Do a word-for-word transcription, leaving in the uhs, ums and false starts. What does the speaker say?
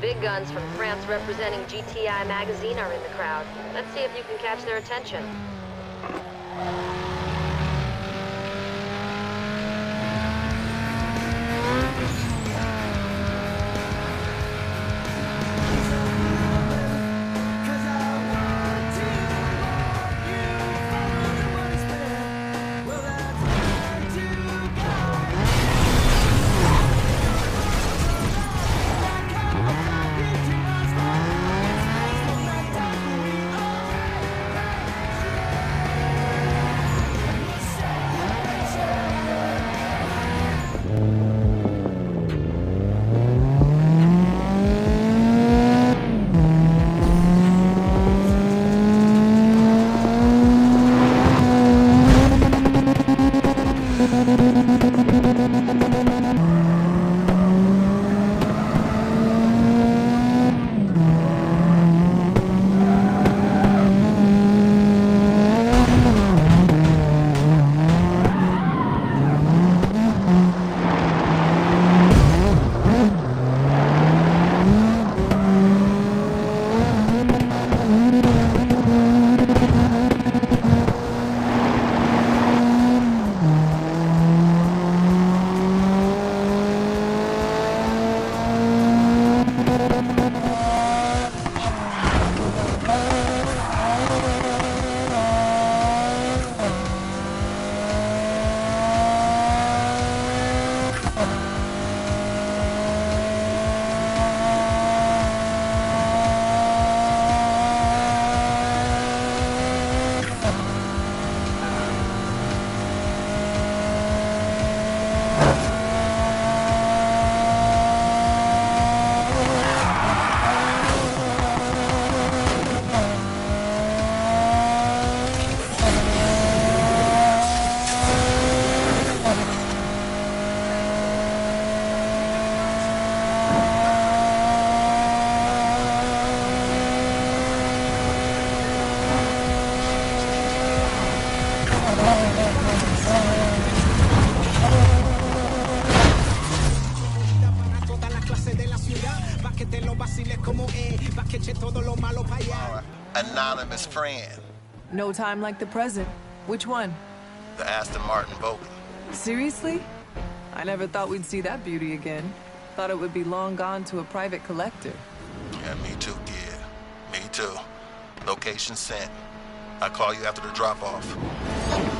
big guns from France representing G T I magazine are in the crowd. Let's see if you can catch their attention. Anonymous friend. No time like the present. Which one? The Aston Martin Vulcan. Seriously? I never thought we'd see that beauty again. Thought it would be long gone to a private collector. Yeah, me too, kid. Me too. Location sent. I'll call you after the drop-off.